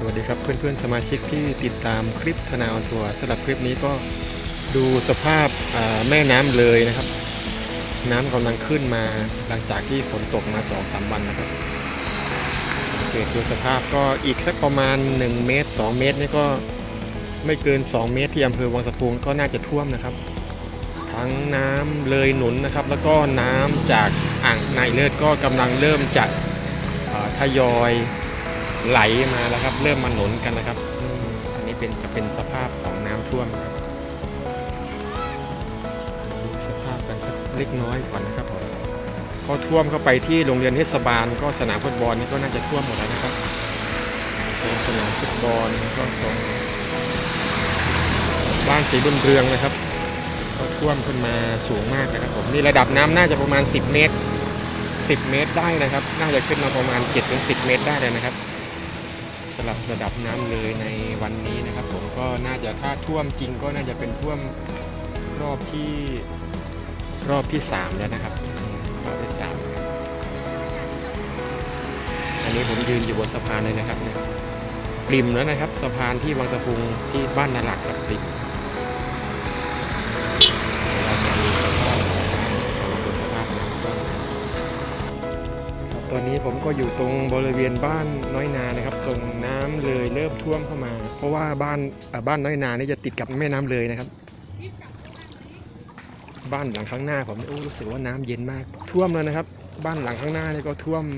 วัสดีครับเพื่อนๆสมาชิกที่ติดตามคลิปธนาออนทัวร์สำหรับคลิปนี้ก็ดูสภาพแม่น้ำเลยนะครับน้ำกำลังขึ้นมาหลังจากที่ฝนตกมา 2-3 วันนะครับสังเกตดูสภาพก็อีกสักประมาณ1 เมตร 2 เมตรนี่ก็ไม่เกิน2 เมตรที่อำเภอวังสะพุงก็น่าจะท่วมนะครับทั้งน้ำเลยหนุนนะครับแล้วก็น้ำจากอ่างนายเลิศก็กำลังเริ่มจะทยอยไหลมาแล้วครับเริ่มมาหนุนกันนะครับอันนี้จะเป็นสภาพของน้ำท่วมครับดูสภาพกันสักเล็กน้อยก่อนนะครับผมก็ท่วมเข้าไปที่โรงเรียนเทศบาลก็สนามฟุตบอลนี่ก็น่าจะท่วมหมดแล้วนะครับตรงสนามฟุตบอลก็ตรงบ้านศรีบุญเรืองนะครับก็ท่วมขึ้นมาสูงมากนะครับผมนี่ระดับน้ำน่าจะประมาณ10 เมตรได้นะครับน่าจะขึ้นมาประมาณ 7-10 เมตรได้เลยนะครับสำหรับระดับน้ำเลยในวันนี้นะครับผมก็น่าจะถ้าท่วมจริงก็น่าจะเป็นท่วมรอบที่3แล้วนะครับรอบที่3อันนี้ผมยืนอยู่บนสะพานเลยนะครับเนี่ยปริ่มแล้วนะครับสะพานที่วังสะพุงที่บ้านนาหลักครับปริ่มตอนนี้ผมก็อยู่ตรงบริเวณบ้านน้อยนานะครับตรงน้ำเลยเริ่มท่วมเข้ามาเพราะว่าบ้านน้อยนานี่จะติดกับแม่น้ำเลยนะครับบ้านหลังข้างหน้าผมรู้สึกว่าน้ำเย็นมากท่วมแล้วนะครับบ้านหลังข้างหน้านี่ก็ท่วม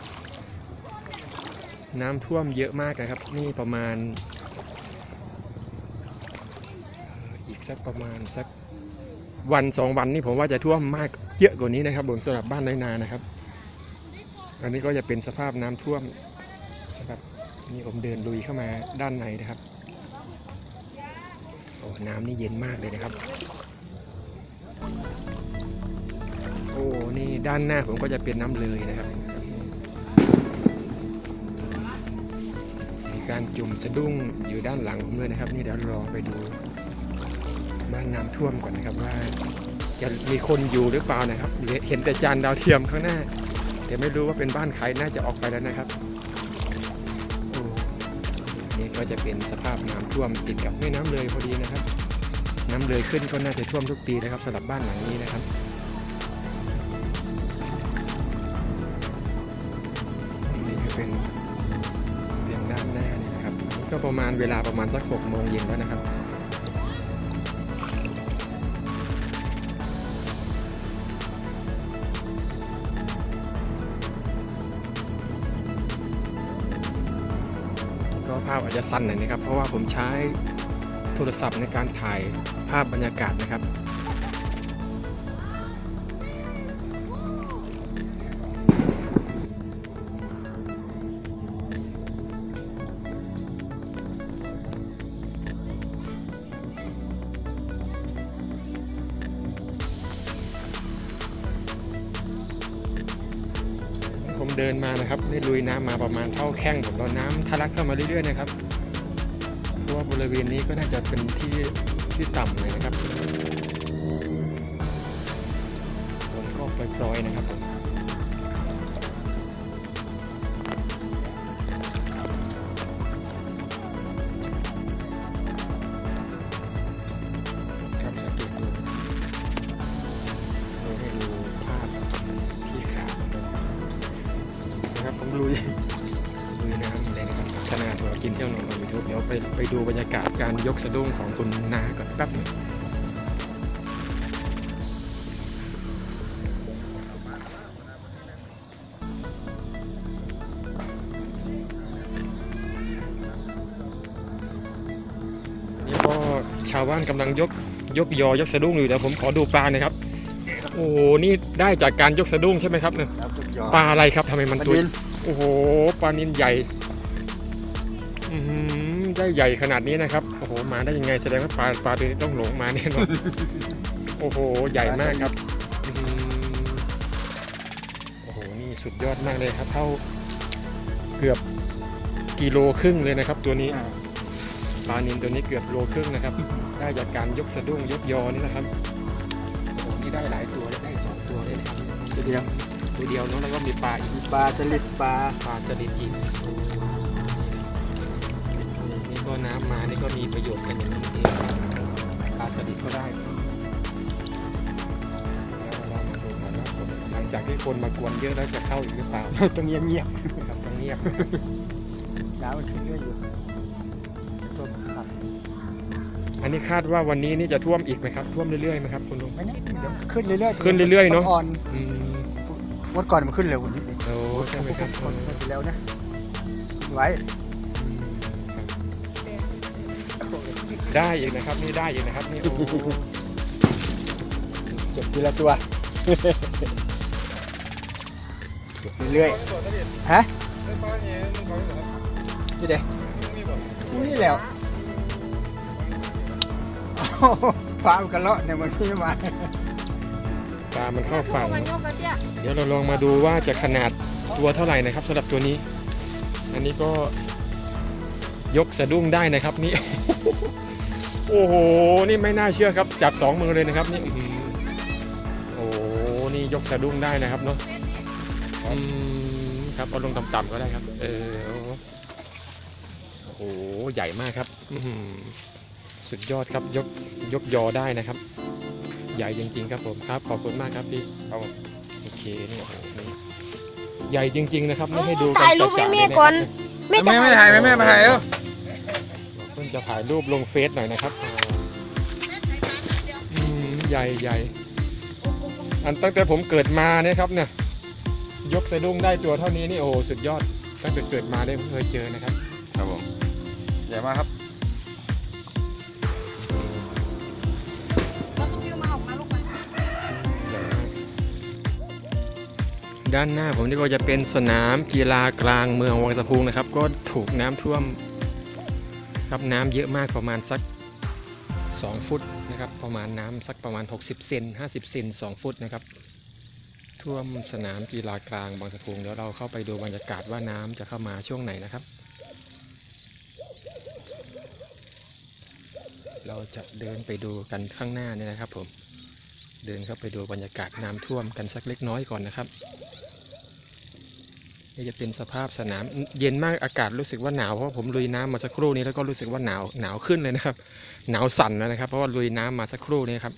น้ำท่วมเยอะมากนะครับนี่ประมาณอีกสักประมาณสัก1-2 วันนี่ผมว่าจะท่วมมากเยอะกว่านี้นะครับบนสำหรับบ้านน้อยนานะครับอันนี้ก็จะเป็นสภาพน้ำท่วมนะครับนี่ผมเดินลุยเข้ามาด้านในนะครับโอ้น้ำนี่เย็นมากเลยนะครับโอ้นี่ด้านหน้าผมก็จะเป็นน้ำเลยนะครับมีการจุ่มสะดุ้งอยู่ด้านหลังผมด้วยนะครับนี่เดี๋ยวลองไปดูบ้านน้ำท่วมก่อนนะครับว่าจะมีคนอยู่หรือเปล่านะครับเห็นแต่จานดาวเทียมข้างหน้าแต่ไม่รู้ว่าเป็นบ้านใครน่าจะออกไปแล้วนะครับนี่ก็จะเป็นสภาพน้ำท่วมติดกับแม่น้ำเลยพอดีนะครับน้ำเลยขึ้นก็น่าจะท่วมทุกปีนะครับสำหรับบ้านหลังนี้นะครับนี่ก็เป็นเตียงด้านหน้านี่นะครับก็ประมาณเวลาประมาณสัก6 โมงเย็นแล้วนะครับภาพอาจจะสั้นหน่อยนะครับเพราะว่าผมใช้โทรศัพท์ในการถ่ายภาพบรรยากาศนะครับผมเดินมานะครับได้ลุยน้ำมาประมาณเท่าแข้งผมแล้วน้ำทะลักเข้ามาเรื่อยๆนะครับเพราะว่าบริเวณนี้ก็น่าจะเป็นที่ต่ำเลยนะครับฝนก็ปล่อยๆนะครับผมครับสังเกตดูให้ดูภาพที่ขานะครับผมลุยน้ำเลยนะครับธนาทัวร์กินเที่ยวนอนยูทูบเดี๋ยวไปดูบรรยากาศการยกสะดุ้งของคุณนาก่อนแป๊บนึงนี่ก็ชาวบ้านกำลังยกสะดุ้งอยู่เดี๋ยวผมขอดูปลาหน่อยครับโอ้โหนี่ได้จากการยกสะดุ้งใช่ไหมครับเนี่ยปลาอะไรครับทำไมมันตัวโอ้โหปลานิลใหญ่ได้ใหญ่ขนาดนี้นะครับโอ้โหมาได้ยังไงแสดงว่าปลาตัวนี้ต้องหลงมาแน่นอนโอ้โหใหญ่มากครับโอ้โหนี่สุดยอดมากเลยครับเท่าเกือบ1.5 กิโลเลยนะครับตัวนี้ปลานิลตัวนี้เกือบ1.5 โลนะครับได้จากการยกสะดุ้งยกยอนี่นะครับโอ้โหนี่ได้หลายตัวได้2 ตัวเลยนะครับตัวเดียวเนาะแล้วก็มีปลาอีกปลาสลิดปลาสลิดอีกก็น้ำมานี่ก็มีประโยชน์กันอย่างนี้เองปลาสลิดก็ได้แล้วเรามาดูกันว่าหลังจากที่คนมากวนเยอะแล้วจะเข้าอีกหรือเปล่าต้องเงียบครับต้องเงียบๆน้ำมันขึ้นเรื่อยอยู่ตัวมันตัดอันนี้คาดว่าวันนี้นี่จะท่วมอีกไหมครับท่วมเรื่อยๆไหมครับคุณลุงไม่นะเดี๋ยวขึ้นเรื่อยๆขึ้นเรื่อยๆเนอะอ่อนอืมวันก่อนมันขึ้นเร็วกว่านี้อีกโอ้ใช่ไหมครับคนเร็วนะไว้ได้อีกนะครับนี่ได้อีกนะครับนี่โอ้เก็บทีละตัว เก็บเรื่อยๆฮะที่เด็กนี่แหล้วฟ้ามันกระเลาะเนี่ยมันนี่มาปลามันเข้าฝั่งเดี๋ยวเราลองมาดูว่าจะขนาดตัวเท่าไหร่นะครับสำหรับตัวนี้ อันนี้ก็ยกสะดุ้งได้นะครับนี่ โอ้โหนี่ไม่น่าเชื่อครับจับ2 มือเลยนะครับนี่โอ้โหนี่ยกสะดุ้งได้นะครับเนาะครับเอาลงต่ำๆก็ได้ครับโอ้โหใหญ่มากครับสุดยอดครับยกยอได้นะครับ ใหญ่จริงๆครับผมครับขอบคุณมากครับพี่เอาโอเคนี่โอ้โหนี่ใหญ่จริงๆนะครับไม่ให้ดูกันถ่ายรูปให้แม่ก่อนไม่ถ่ายแม่มาถ่ายแล้วเพิ่งจะถ่ายรูปลงเฟซหน่อยนะครับใหญ่อันตั้งแต่ผมเกิดมาเนี่ยครับเนี่ยยกสะดุ้งได้ตัวเท่านี้นี่โอ้สุดยอดตั้งแต่เกิดมาได้เพิ่งเคยเจอนะครับครับผมใหญ่มากครับด้านหน้าผมนี่ก็จะเป็นสนามกีฬากลางเมืองวังสะพุงนะครับก็ถูกน้ำท่วมครับน้ำเยอะมากประมาณสัก2 ฟุตนะครับประมาณน้ำสักประมาณ60 เซน50 เซน2 ฟุตนะครับท่วมสนามกีฬากลางบางสะพุงเดี๋ยวเราเข้าไปดูบรรยากาศว่าน้ำจะเข้ามาช่วงไหนนะครับเราจะเดินไปดูกันข้างหน้านี่นะครับผมเดินเข้าไปดูบรรยากาศน้ำท่วมกันสักเล็กน้อยก่อนนะครับนี่จะเป็นสภาพสนามเย็นมากอากาศรู้สึกว่าหนาวเพราะผมลุยน้ำมาสักครู่นี้แล้วก็รู้สึกว่าหนาวขึ้นเลยนะครับหนาวสั่นนะครับเพราะว่าลุยน้ำมาสักครู่นี้ครับ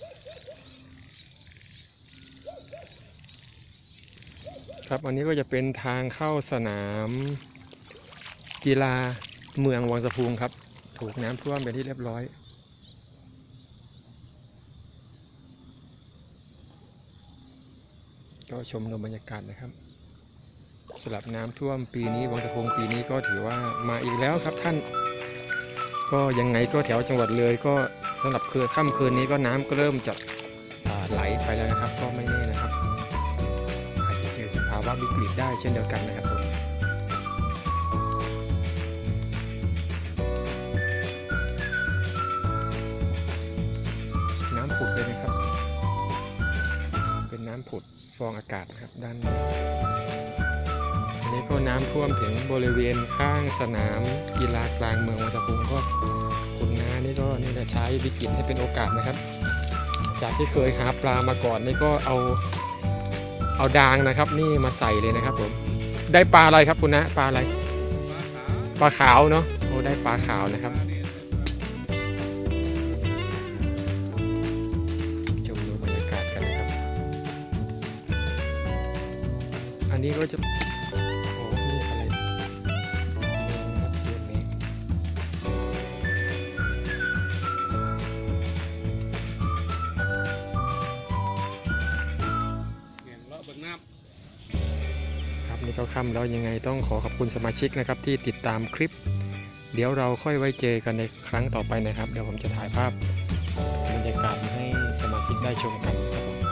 ครับอันนี้ก็จะเป็นทางเข้าสนามกีฬาเมืองวังสะพุงครับถูกน้ำท่วมเป็นที่เรียบร้อยก็ชมดูบรรยากาศนะครับสำหรับน้ำท่วมปีนี้วังสะพุงปีนี้ก็ถือว่ามาอีกแล้วครับท่านก็ยังไงก็แถวจังหวัดเลยก็สำหรับค่ำคืนนี้ก็น้ำก็เริ่มจะไหลไปแล้วนะครับก็ไม่แน่นะครับอาจจะเจอสภาวะวิกฤตได้เช่นเดียวกันนะครับผมน้ำผุดเลยนะครับเป็นน้ำผุดฟองอากาศนะครับด้านนี้อันนี้ก็น้ำท่วมถึงบริเวณข้างสนามกีฬากลางเมืองวังสะพุงก็คุณน้านี่ก็นี่จะใช้วิกฤตให้เป็นโอกาสนะครับจากที่เคยหาปลามาก่อนนี่ก็เอาดางนะครับนี่มาใส่เลยนะครับผมได้ปลาอะไรครับคุณน้าปลาอะไรปลาขาวเนาะโอ้ได้ปลาขาวนะครับอันนี้ก็จะโอ้นี่อะไรนะครับเชือกนี้ครับนี่ก็ค่ำแล้วยังไงต้องขอขอบคุณสมาชิกนะครับที่ติดตามคลิปเดี๋ยวเราค่อยไว้เจอกันในครั้งต่อไปนะครับเดี๋ยวผมจะถ่ายภาพบรรยากาศให้สมาชิกได้ชมกันครับ